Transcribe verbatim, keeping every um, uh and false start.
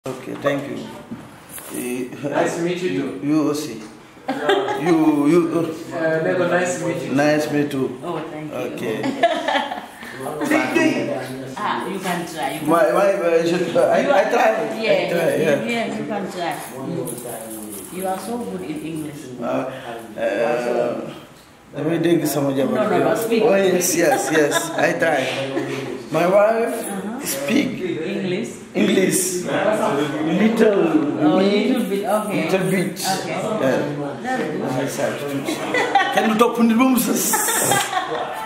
Okay, thank you. Nice to meet you too. You also. you, you. Uh, Lego, nice to meet you. Nice to meet you. Oh, thank you. Okay. Ah, you can try. You can My, my, uh, should, uh, I, I try. Yeah, I try, yeah. yeah, you can try. You are so good in English. Uh, uh, let me dig some Java. No, no, no, speak. Oh, yes, yes, yes. I try. My wife Uh-huh. speak English. English. Little. Oh, me, little bit. Okay. Little bit. Okay. Yeah. That's good. Can you talk to the